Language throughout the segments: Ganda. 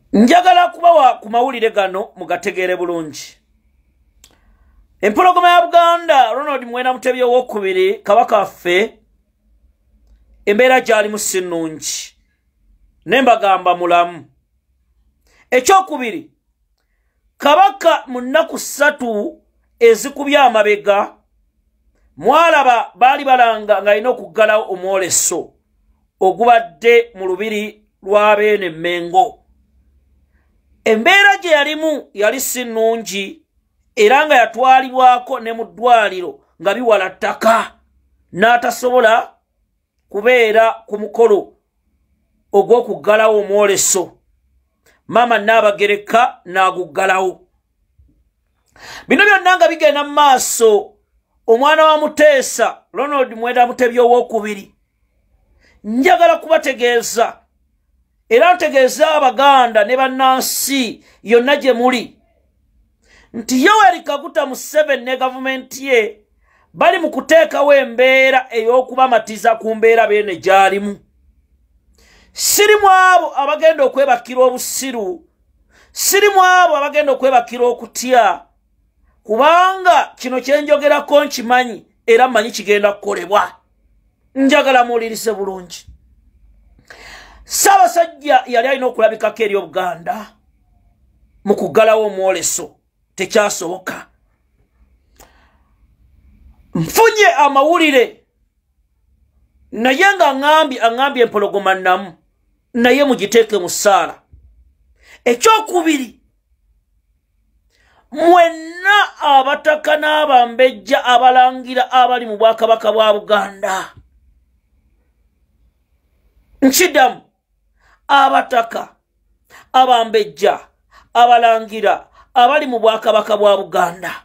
Njagala kubawa ku mawulire gano mugategeere bulungi. Empologoma ya Buganda Ronald Mwenda Mutebi owokubiri kabaka waffe embeera gy'alimu si nnungi. Nembagamba mulamu. Ekyokubiri, kabaka mu nnaku 3 ezikubye amabega mwalaba baali balanga ng'alina okuggalawo omwoleso ogubadde mu lubiri lwa Beene Mengo. Embeera gye yalimu yali si nnungi era nga yatwalibwako ne mu ddwaliro nga biwala ttaka n'atasobola kubeera ku mukolo ogw'okuggalawo omwoleso. Maama Nnaabagereka n'aguggalawo. Bino byonna nga bigenda mu maaso, omwana wa Muteesa Ronald Mwenda Mutebi owokubiri njagala kubategeeza era ntegeeza Abaganda ne bannansi yonna gye muli nti Yoweri Kaguta Museveni ne gavumenti ye bali mu kuteekawo embeera ey'okubamatiza ku mbeera Beene gy'alimu. Sirimu abo abagenda okwebakira obusiru, sirimu abo abagenda okwebakira okutya, kubanga kino kyenjogerako nkimanyi era mmanyi kigenda kukolebwa. Njagala muwulirize bulungi. Ssaabasajja yali alina okulabikako eri Obuganda mu kuggalawo omwoleso, tekyasoboka. Nfunye amawulire naye nga aŋŋambye empologoma nnamu naye mugiteeke mu ssaala. Ekyokubiri, mwenna abataka n'abambejja abalangira abali mu Bwakabaka bwa Buganda, nkiddamu, abataka abambejja abalangira abali mu Bwakabaka bwa Buganda,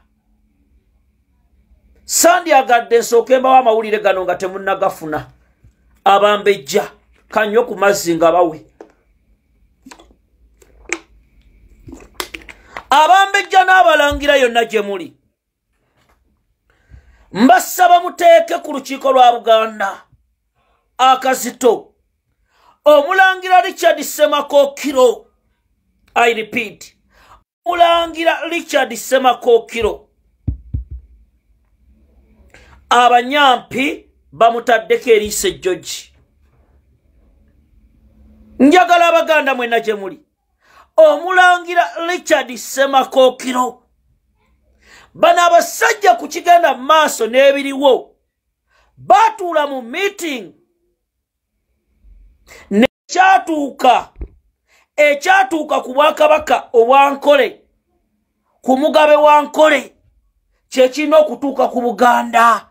sandyagadde nsooke mbawo amawulire gano nga temunnagafuna. Abambejja kanyo ku mazzi nga bawe. Abambejja n'abalangira yonna gye muli, mbasaba muteeke ku lukiiko lwa Buganda akazito omulangira Richard Semakookiro. I repeat, omulangira Richard Semakookiro. Abanyampi bamutaddeko eriiso ejjogi. Njagala Abaganda mwenna gye muli, omulangira Richard Semakookiro. Bano abasajja ku kigenda mu maaso n'ebiriwo batuula mu meeting ekyatuuka ku Bwakabaka obwankole, ku mugabe wa Nkole, kye kirina okutuuka ku Buganda.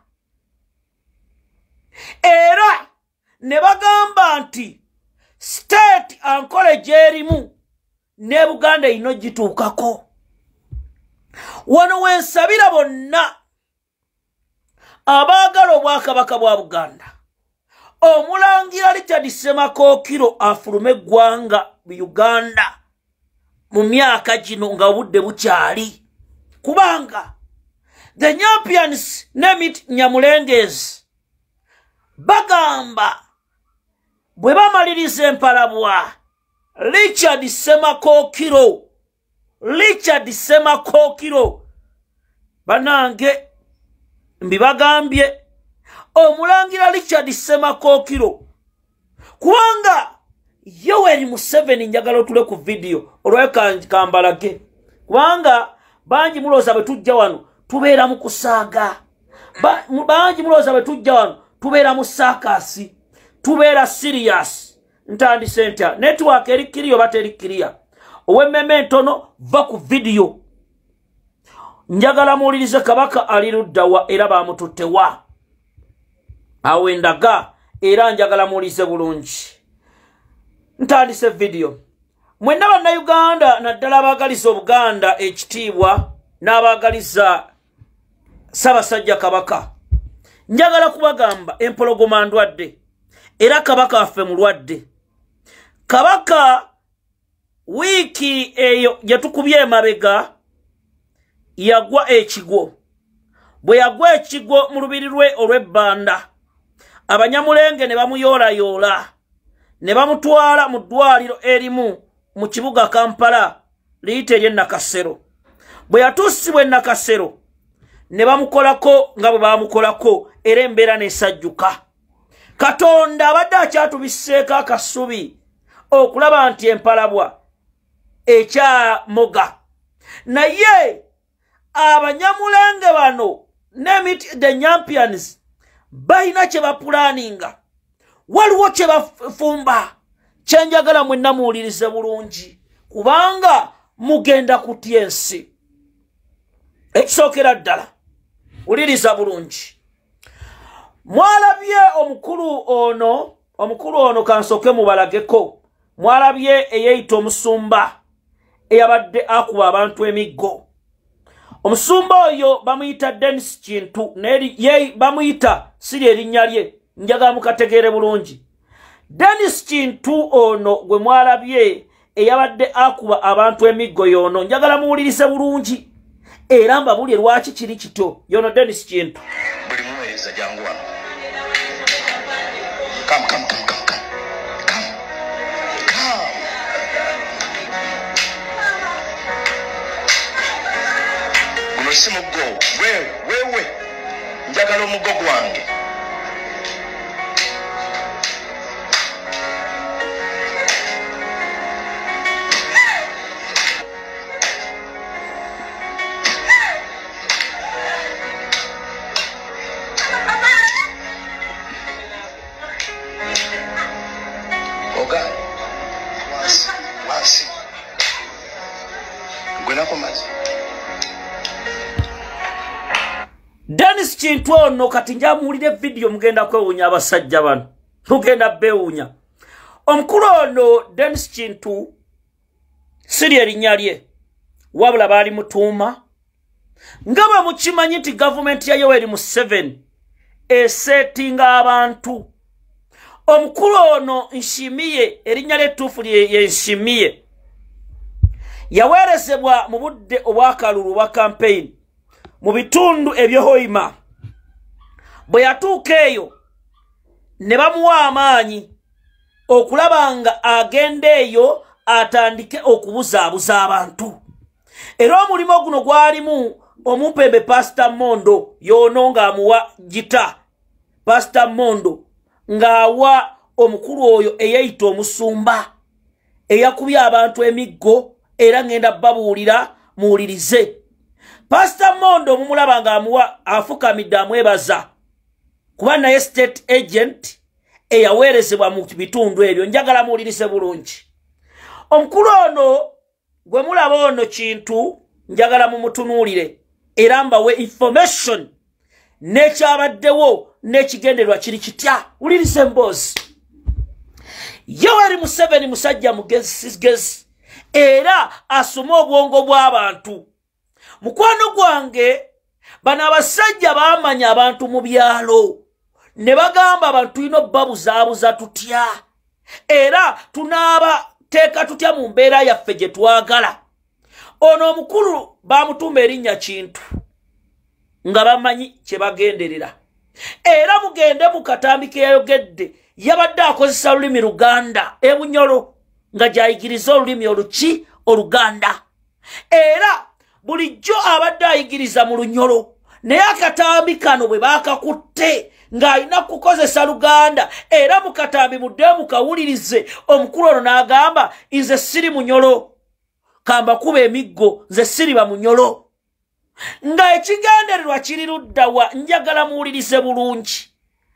Era ne bagamba nti state Ankole gy'erimu ne Buganda erina ogituukako. Wano wensabira bonna abaagala Obwakabaka bwa Buganda, omulangira Richard Semakookiro afulume eggwanga Uganda mu myaka gino nga obudde bukyali, kubanga the Nyampians Nemit Nyamulengezi bagamba bwe bamaliriza empalabwa Richard Semakookiro banange mbibagambye, omulangira Richard Semakookiro, kubanga Yoweri Museveni njagala otule ku video olwekambalage, kubanga bangi mulooza bwe tujja wano tubeera mu kusaaga, bangi mulooza bwe tujja wano tubeera mu saakasi, tubeera serious. Ntandise ntya network eri kiriyo bateri kiriya, ow'emmeme ntono va ku video. Njagala muwulirize Kabaka ali luddawa era bamututtewa. Awo endaga era njagala muwulirize bulungi. Ntandise video. Mwenna Bannayuganda naddala abaagaliza Obuganda ekitiibwa n'abaagaliza Ssaabasajja Kabaka, njagala kubagamba empologoma ndwadde era Kabaka waffe mulwadde. Kabaka wiiki eyo gyetukubye emabega yagwa ekigwo. Bwe yagwa ekigwo mu lubiri lwe olw'ebbanda, Abanyamulenge ne bamuyoolayoola ne bamutwala mu ddwaliro erimu mu kibuga Kampala liyite erye Nakasero. Bwe yatuusibwa e Nakasero ne bamukolako nga bwe bamukolako era embeera n'esajjuka. Katonda abadde akyatubiseeko akasubi okulaba nti empalabwa ekyamoga. Naye abanyamulenge bano the Nyampians balina kye bapulaninga. Waliwo kye bafumba. Kyenjagala mwenna muwulirize bulungi kubanga mugenda kutya ensi. Ekisookera ddala wuliriza bulungi. Mwalabye omukulu ono kansooke mubalageko. Mwalabye eyeeyita omusumba eyabadde akuba abantu emiggo. Omusumba oyo bamuyita Dennis Kintu naye bamuyita siri erinnya lye, njagala mukategeere bulungi. Dennis Kintu ono gwe mwalabye eyabadde akuba abantu emiggo yono, njagala muwulirize bulungi era mbabulye lwaki kiri kito. Yono Dennis Kintu buli muweereza jangu wano. Come. Guno si muggo. Wewe. Njagala omuggo gwange. Dennis Kintu ono kati njamuwulire video mugenda kwewuunya abasajja bano. Mugenda bewuunya. Omukulu ono Dennis Kintu siri erinnya lye wabula baali mutuuma. Nga bwe mukimanyi nti gavumenti ya Yoweri Museveni esetinga abantu. Omukulu ono Nshimiye erinnya ly'ettuufu lye Nshimiye yaweerezebwa mu budde obwakalulu bwa campaign mu bitundu ebyohoima. Bwe yatuuka eyo ne bamuwa amaanyi okulaba nga agenda eyo atandike okubuzaabuza abantu. Era omulimu guno gwalimu omumpembe Pastor Mondo yono ng'amuwa gita. Pastor Mondo ng'awa omukulu oyo eyeeyita omusumba eyakubye abantu emiggo era ngenda babuulira muwulirize. Pastor Mondo mumulaba ng'amuwa afukamidde amwebaza kuba naye state agent eyaweerezebwa mu bitundu ebyo. Njagala muwulirize bulungi. Omukulu ono gwe mulaba ono Kintu njagala mumutunuulire era mbawe information n'ekyabaddewo n'ekigenderwa kiri kitya. Wulirize mboozi. Yoweri Museveni musajja mugezi era asoma obwongo bw'abantu. Mukwano gwange bano abasajja baamanya abantu mu byalo ne bagamba abantu tulina obbabuzaabuza tutya era tunaabateeka tutya mu mbeera yaffe gye twagala. Ono omukulu baamutuuma erinnya Kintu nga bamanyi kye bagenderera. Era mugende mu katambi ke yayogedde yabadde akozesa olulimi Luganda Bunyoro nga gyayigiriza olulimi oluki Oluganda. Era bulijjo abadde ayigiriza mu Lunyoro naye akatambi kano bwe baakakutte ng'alina kukozesa Luganda era mu katambi mudde mukawulirize. Omukulu ono n'agamba nze siri Munyoro kamba kuba emiggo nze siri ba Munyoro. Nga ekigendererwa kiri luddawa. Njagala muwulirize bulungi.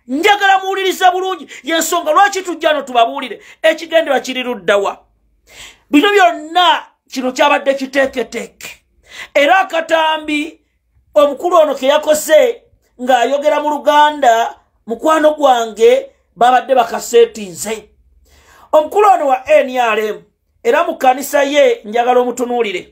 Yensonga lwaki tujja no tubabuulire ekigendererwa kiri luddawa. Bino byonna kino kyabadde kiteeketeeke. Era akatambi omukulu ono ke yakoze ng'ayogera mu Luganda mukwano gwange babadde bakaseetinze. Omukulu ono wa NRM era mu kkanisa ye njagala omutunuulire.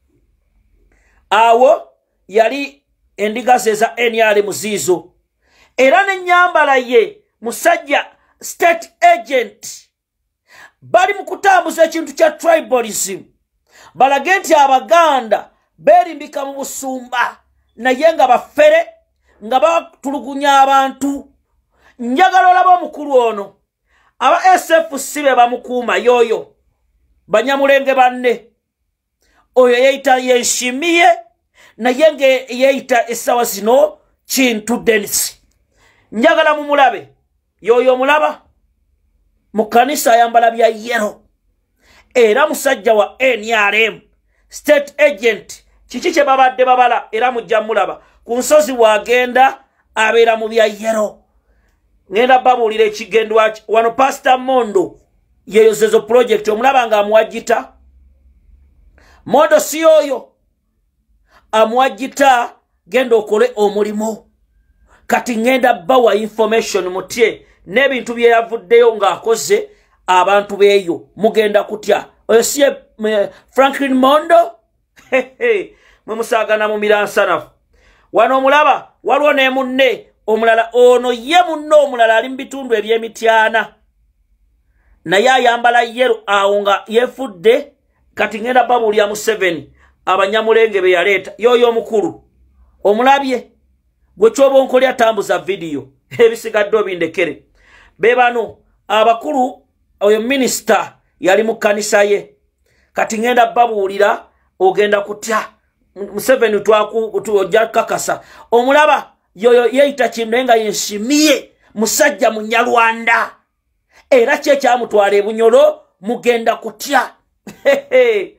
Awo yali endiga ze za NRM ziizo. Era n'ennyambala ye musajja state agent bali mu kutambuza ekintu kya tribalism. Balage nti Abaganda beerimbika mu busumba naye nga baffere nga batulugunya abantu. Njagala olaba omukulu ono aba SFC be bamukuuma yoyo banyamulenge banne oyo yeita yenshimiye naye nge yeita esawa zino Kintu Dennis njagala mumulabe yoyo mulaba mu kanisa ayambala bya yero era musajja wa NRM state agent kiki kye babadde babala era mujja mulaba ku nsozi wagenda abeera mu bya yero ngenda babuulira ekigendwa wano Pastor Mondo yeyozezo project omulaba nga amuwajita Mondo si oyo amuwajita genda okole omulimu kati ngenda bawa information mutye n'ebintu bye yavuddeyo ng'akoze abantu beeyo mugenda kutya oyo si Franklin Mondo mwe musaagana mu miransanafu wano omulaba waliwo ne munne omulala ono ye munne omulala ali mu bitundu eby'emityana naye ayambala yero awo nga yefudde kati ngenda babuulya mu 7 abanyamulenge be yaleeta yoyo omukulu omulabye gwe kyoba onkolya tambuza video ebisigadde obindekere be bano abakulu oyo minister yali mu kanisa ye kati ngenda babuulira ogenda kutya mu 7 tuojja kakasa omulaba yoyo yeita Kintu yenshimiye musajja Munyarwanda era kye kyamutwala ebunyolo mugenda kutya